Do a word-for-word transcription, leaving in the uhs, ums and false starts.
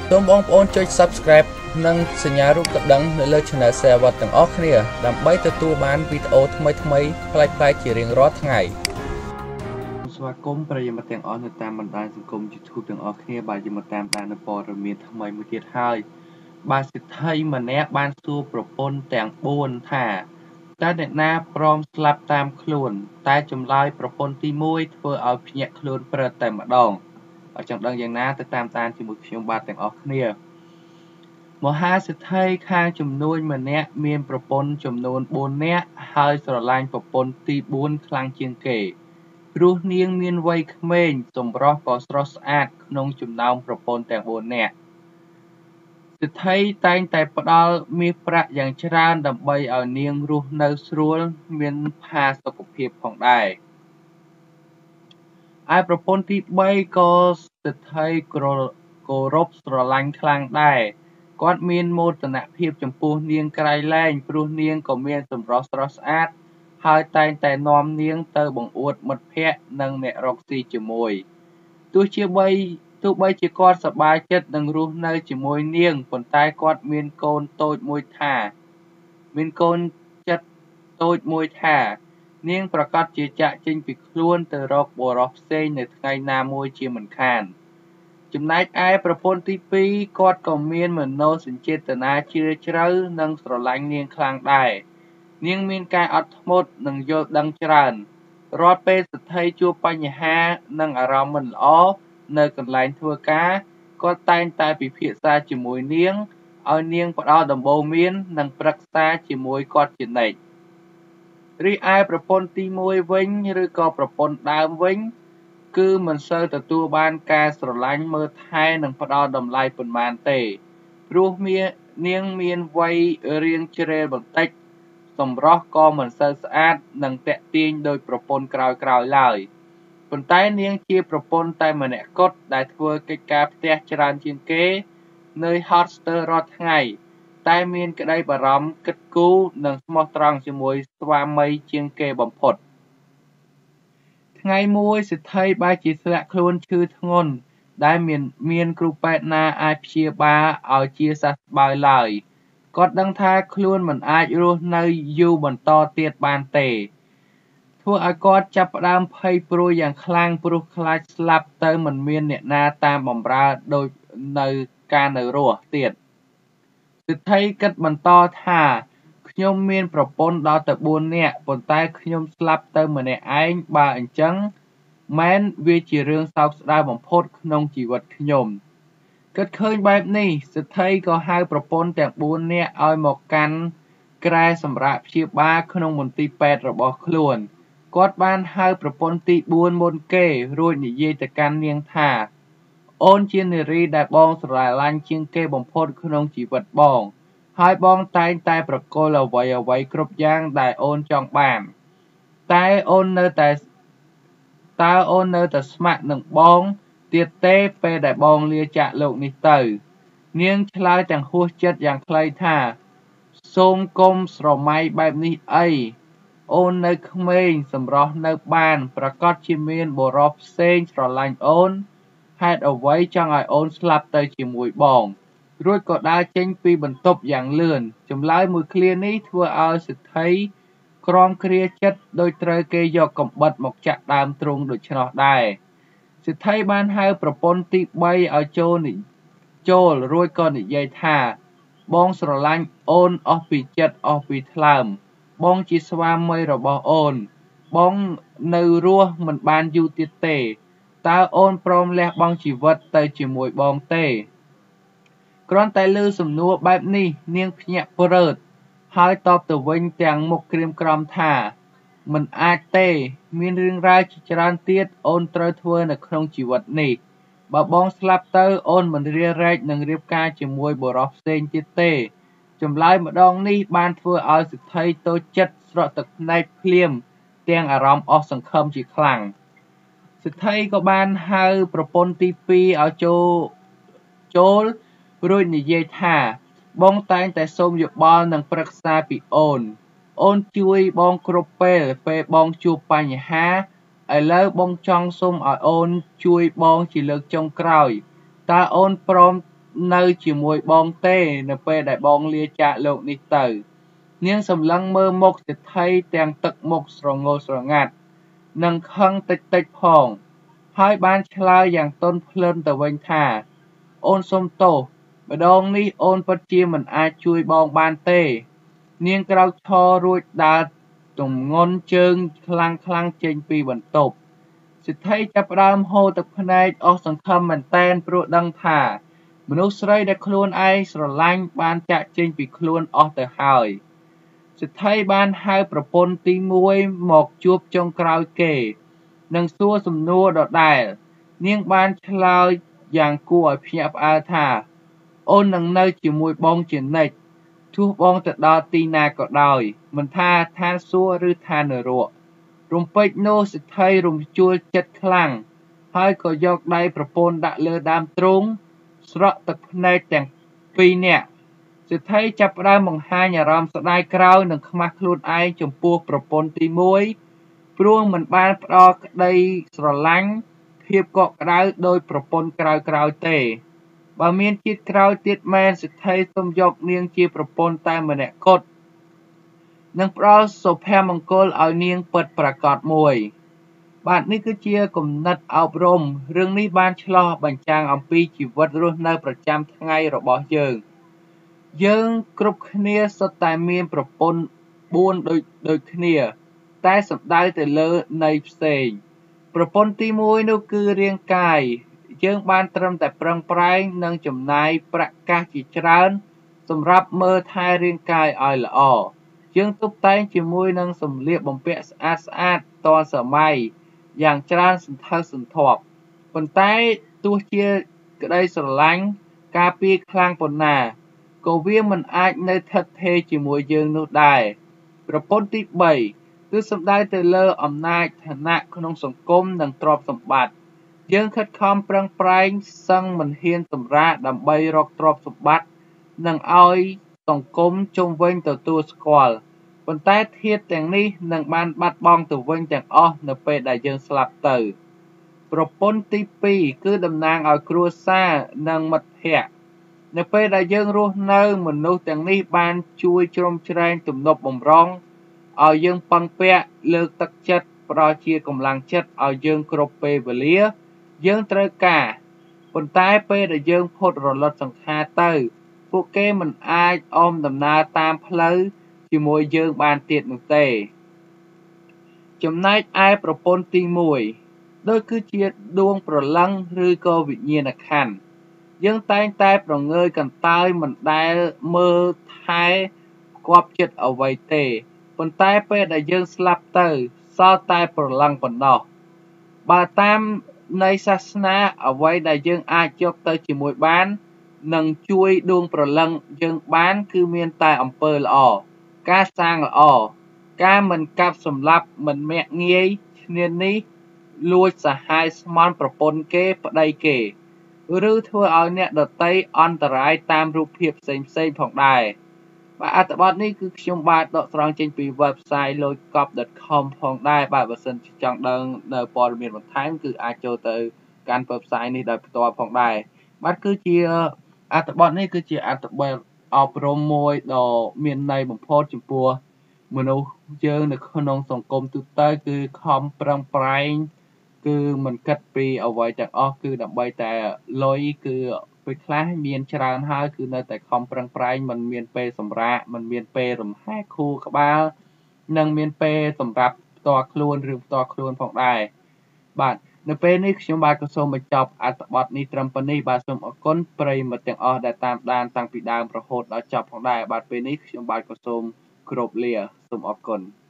សូមបងប្អូនចុច Subscribe និងសញ្ញារូបកណ្ដឹងនៅលើ Channel សេវ៉ាត់ទាំងអស់គ្នាដើម្បីទទួលបានវីដេអូថ្មីៗប្លែកៗជារៀងរាល់ថ្ងៃស្វាគមន៍ប្រិយមិត្តទាំងអស់នៅតាមបណ្ដាញសង្គម YouTube ទាំងអស់គ្នាបាទយើងមកតាមដាននៅព័ត៌មានថ្មីមួយទៀតហើយបាទសិទ្ធិម្នាក់បានសួរប្រពន្ធទាំងបួនថាតើអ្នកណាព្រមស្លាប់តាមខ្លួនតែចម្លើយប្រពន្ធទីមួយធ្វើឲ្យភ្ញាក់ខ្លួនព្រឹតតែម្ដងអញ្ចឹងដឹងយ៉ាងណាទៅតាមតានជាមួយខ្ញុំបាទទាំងអស់គ្នាមហាសិទ្ធិខាងចំនួនម្នាក់មានប្រពន្ធចំនួនបួននាក់ហើយស្រឡាញ់ប្រពន្ធទីបួនខ្លាំងជាងគេព្រោះនាងមានវ័យក្មេងសម្រស់ក៏ស្រស់ស្អាតក្នុងចំណោមប្រពន្ធទាំងបួននាក់សិទ្ធិតែងតែផ្ដល់មាសប្រាក់យ៉ាងច្រើនដើម្បីឲ្យនាងរស់នៅស្រួលមានផាសុកភាពផងដែរឯប្រពន្ធទីបីក៏សិទ្ធិគោរពស្រឡាញ់ខ្លាំងដែរគាត់មានមោទនភាពចំពោះនាងក្រៃលែងព្រោះនាងក៏មានសម្រស់ស្រស់ស្អាតហើយតែងតែនាំនាងទៅបង្អួតមិត្តភ័ក្តិនិងអ្នករកស៊ីជាមួយទោះជាបីទោះបីជាគាត់សប្បាយចិត្តនឹងរស់នៅជាមួយនាងប៉ុន្តែគាត់មានកូនតូចមួយថាមានកូនចិត្តតូចមួយថានាងប្រកាសជាចាក់ចេញពីខ្លួនទៅរកបុរសផ្សេងនៅថ្ងៃណាមួយជាមិនខានចំណែកឯប្រពន្ធទីពីរគាត់ក៏មានមនោសញ្ចេតនាជ្រាលជ្រៅនិងស្រឡាញ់នាងខ្លាំងដែរនាងមានការអត់ធ្មត់និងយល់ដឹងច្រើនរាល់ពេលសិទ្ធិជួបបញ្ហានិងអារម្មណ៍មិនល្អនៅកន្លែងធ្វើការគាត់តែងតែពិភាក្សាជាមួយនាងឲ្យនាងផ្ដល់ដំបូន្មាននិងប្រឹក្សាជាមួយគាត់ជានិច្ចរីឯប្រពន្ធទីមួយវិញឬក៏ប្រពន្ធដើមវិញគឺមិនសូវទទួលបានការស្រឡាញ់មើលថែនិងផ្ដល់តម្លៃប៉ុន្មានទេព្រោះមាននាងមានវ័យរៀងជ្រេលបន្តិចសម្រស់ក៏មិនសូវស្អាតនិងទាក់ទាញដោយប្រពន្ធក្រោយៗឡើយប៉ុន្តែនាងជាប្រពន្ធតែម្នាក់គត់ដែលធ្វើកិច្ចការផ្ទះច្រើនជាងគេនៅហត់ស្ទើររាល់ថ្ងៃតែមានក្តីបារម្ភគិតគូរនិងស្មោះត្រង់ជាមួយស្វាមីជាងគេបំផុតថ្ងៃមួយសិទ្ធិបែរជាធ្លាក់ខ្លួនឈឺធ្ងន់ដែលមានមានគ្រូពេទ្យណាអាចព្យាបាលឲ្យជាសះស្បើយឡើយគាត់ដឹងថាខ្លួនមិនអាចរស់នៅយូរបន្តទៀតបានទេធ្វើឲ្យគាត់ចាប់ផ្ដើមភ័យព្រួយយ៉ាងខ្លាំងព្រោះខ្លាចស្លាប់ទៅមិនមានអ្នកណាតាមបម្រើដូចនៅការនៅរស់ទៀតសិទ្ធិគិតបន្តថាខ្ញុំមានប្រពន្ធដល់ទៅបួននាក់ប៉ុន្តែខ្ញុំស្លាប់ទៅម្នាក់ឯងបើអញ្ចឹងមែនវាជារឿងសោកស្ដាយបំផុតក្នុងជីវិតខ្ញុំគិតឃើញបែបនេះសិទ្ធិក៏ហៅប្រពន្ធទាំងបួននាក់ឲ្យមកកាន់ក្រែសម្រាប់ព្យាបាលក្នុងមន្ទីរពេទ្យរបស់ខ្លួនគាត់បានហៅប្រពន្ធទីបួនមុនគេរួចនិយាយទៅកាន់នាងថាអូនជានារីដែលបងស្រឡាញ់ជាងគេបំផុតក្នុងជីវិតបងហើយបងតែងតែប្រគល់អ្វីអ្វីគ្រប់យ៉ាងដែលអូនចង់បានតែអូននៅតែតើអូននៅតែស្ម័គ្រនឹងបងទៀតទេពេលដែលបងលាចាកលោកនេះទៅនាងឆ្លើយទាំងហួសចិត្តយ៉ាងខ្លីថាសូមកុំស្រមៃបែបនេះអីអូននៅក្មេងសម្រស់នៅបានប្រកាសជាមានបុរសផ្សេងស្រឡាញ់អូនហេតុអ្វីចង់ឲ្យអូនស្លាប់ទៅជាមួយបងរួចក៏ដើរចេញពីបន្ទប់យ៉ាងលឿនចម្លើយមួយឃ្លានេះធ្វើឲ្យសិទ្ធិក្រំគ្រាចិត្តដោយត្រូវគេយកកំបិតមកចាក់ដើមទ្រូងដូច្នោះដែរសិទ្ធិបានហៅប្រពន្ធទីបីឲ្យចូលនិចូលរួចក៏និយាយថាបងស្រឡាញ់អូនអស់ពីចិត្តអស់ពីថ្លើមបងជាស្វាមីរបស់អូនបងនៅរស់មិនបានយូរទៀតទេតើអូនព្រមលះបង់ជីវិតទៅជាមួយបងទេគ្រាន់តែឮសំណួរបែបនេះនាងភ្ញាក់ព្រឺតហើយតបទៅវិញទាំងមុខក្រៀមក្រំថាមិនអាចទេមានរឿងរ៉ាវជាច្រើនទៀតអូនត្រូវធ្វើនៅក្នុងជីវិតនេះបើបងស្លាប់ទៅអូនមិនរារែកនឹងរៀបការជាមួយបុរសផ្សេងទៀតទេចម្លើយម្ដងនេះបានធ្វើឲ្យសិទ្ធិតូចចិត្តស្រក់ទឹកភ្នែកភ្លាមទាំងអារម្មណ៍អស់សង្ឃឹមជាខ្លាំងសិទ្ធិក៏បានហៅប្រពន្ធទីពីរឲ្យចូលចូលរួចនិយាយថាបងតែងតែសូមយោបល់និងប្រឹក្សាពីអូនអូនជួយបងគ្រប់ពេលពេលបងជួបបញ្ហាឥឡូវបងចង់សូមឲ្យអូនជួយបងជាលើកចុងក្រោយតើអូនព្រមនៅជាមួយបងទេនៅពេលដែលបងលាចាកលោកនេះទៅនាងសម្លឹងមើលមុខសេដ្ឋីទាំងទឹកមុខស្រងល់ស្រងាត់និងខឹងតិចតិចផងហើយបានឆ្លើយយ៉ាងទន់ភ្លន់ទៅវិញថាអូនសុំទោសម្ដងនេះអូនពិតជាមិនអាចជួយបងបានទេនាងក្រោកឈររួចដើរទម្ងន់ជើងខ្លាំងខ្លាំងចេញពីបន្ទប់សេដ្ឋីចាប់ផ្ដើមហូរទឹកភ្នែកអស់សង្ឃឹមមែនទែនព្រោះដឹងថាមនុស្សស្រីដែលខ្លួនឯងស្រឡាញ់បានចាកចេញពីខ្លួនអស់ទៅហើយសេដ្ឋីបានហៅប្រពន្ធទីមួយមកជួបចុងក្រោយគេនិងសួរសំណួរដដែលនាងបានឆ្លើយយ៉ាងគួរឲ្យភ្ញាក់ផ្អើលថាអូននឹងនៅជាមួយបងជានិច្ចទោះបងទៅដល់ទីណាក៏ដោយមិនថាឋានសួគ៌ឬឋាននរករំពេចនោះសេដ្ឋីរំជួលចិត្តខ្លាំងហើយក៏យកដៃប្រពន្ធដាក់លើដើមទ្រូងស្រក់ទឹកភ្នែកទាំងពីរនាក់សេដ្ឋីចាប់ផ្ដើមបង្ហាញអារម្មណ៍ស្ដាយក្រោយនិងខ្មាស់ខ្លួនឯងចំពោះប្រពន្ធទីមួយព្រោះមិនបានផ្ដល់ក្ដីស្រឡាញ់ភាពកក់ក្ដៅដោយប្រពន្ធក្រោយៗទេបើមានជាតិក្រោយទៀតមែនសេដ្ឋីសូមយកនាងជាប្រពន្ធតែម្នាក់គត់និងផ្ដល់សុភមង្គលឲ្យនាងពិតប្រាកដមួយបាទនេះគឺជាគំនិតអប់រំរឿងនេះបានឆ្លុះបញ្ចាំងអំពីជីវិតរស់នៅប្រចាំថ្ងៃរបស់យើងយើងគ្រប់គ្នាសុទ្ធតែមានប្រពន្ធបួនដូចដូចគ្នាតែសំដៅទៅលើន័យផ្សេងប្រពន្ធទីមួយនោះគឺរាងកាយយើងបានត្រឹមតែប្រឹងប្រែងនិងចំណាយប្រាក់កាសជាច្រើនសម្រាប់មើលថែរាងកាយឲ្យល្អយើងតុបតែងជាមួយនឹងសម្លៀកបំពាក់ស្អាតស្អាតទាន់សម័យយ៉ាងច្រើនសន្ធឹកសន្ធាប់ប៉ុន្តែទោះជាក្តីស្រឡាញ់ការពារខ្លាំងប៉ុណ្ណាក៏វាមិនអាចនៅស្ថិតស្ថេរជាមួយយើងនោះដែរប្រពន្ធទីបីគឺសំដៅទៅលើអំណាចឋានៈក្នុងសង្គមនិងទ្រព្យសម្បត្តិយើងខិតខំប្រឹងប្រែងសឹងមិនហ៊ានសម្រាកដើម្បីរកទ្រព្យសម្បត្តិនិងឲ្យសង្គមជុំវិញទទួលស្គាល់ប៉ុន្តែធាតុទាំងនេះនឹងបានបាត់បង់ទៅវិញទាំងអស់នៅពេលដែលយើងស្លាប់ទៅប្រពន្ធទីពីរគឺតំណាងឲ្យគ្រួសារនិងមិត្តភ័ក្តិនៅពេលដែលយើងរស់នៅមនុស្សទាំងនេះបានជួយជ្រោមជ្រែងទំនប់បំរុងឲ្យយើងពឹងពាក់លើកទឹកចិត្តផ្ដល់ជាកម្លាំងចិត្តឲ្យយើងគ្រប់ពេលវេលាយើងត្រូវការប៉ុន្តែពេលដែលយើងផុតរលត់សង្ខារទៅពួកគេមិនអាចអមដំណើរតាមផ្លូវជាមួយយើងបានទៀតនោះទេចំណែកឯប្រពន្ធទីមួយដូចគឺជាដួងព្រលឹងឬក៏វិញ្ញាណក្ខន្ធយើងតែងតែប្រងើយកន្តើយមិនដែលមើលថែគប់ចិត្តអ្វីទេប៉ុន្តែពេលដែលយើងស្លាប់ទៅសល់តែព្រលឹងប៉ុណ្ណោះបើតាមនៃសាសនាអ្វីដែលយើងអាចយកទៅជាមួយបាននិងជួយដួងព្រលឹងយើងបានគឺមានតែអំពើល្អការសាងល្អការមិនកាប់សម្លាប់មិនមាក់ងាយឈ្នានីសលួចសាហាយស្មន់ប្រពន្ធគេប្តីគេឬធ្វើឲ្យអ្នកដទៃអន្តរាយតាមរូបភាពផ្សេងផ្សេងផងដែរបាទអត្ថបទនេះគឺខ្ញុំបាទដកស្រង់ចេញពី website លូយកប់ ដុត ខម ផងដែរបាទបើសិនជាចង់ដឹងនៅព័ត៌មានបន្ថែមគឺអាចចូលទៅកាន់ website នេះដោយផ្ទាល់ផងដែរបាទគឺជាអត្ថបទនេះគឺជាអត្ថបទអប់រំមួយដ៏មានន័យបំផុតចំពោះមនុស្សយើងនៅក្នុងសង្គមទូទៅគឺខំប្រឹងប្រែងគឺមិនគិតពីអ្វីទាំងអស់គឺដើម្បីតែលុយគឺពេលខ្លះមានច្រើនហើយគឺនៅតែខំប្រឹងប្រែងមិនមានពេលសម្រាកមិនមានពេលរំហែកខួរក្បាលនិងមានពេលសម្រាប់ផ្ទាល់ខ្លួនឬផ្ទាល់ខ្លួនផងដែរបាទនៅពេលនេះខ្ញុំបាទក៏សូមបញ្ចប់អត្ថបទនេះត្រឹមប៉ុណ្នេះបាទសូមអរគុណប្រិយមិត្តទាំងអស់ដែលតាមដានតាំងពីដើមរហូតដល់ចប់ផងដែរបាទពេលនេះខ្ញុំបាទក៏សូមគោរពលាសូមអរគុណ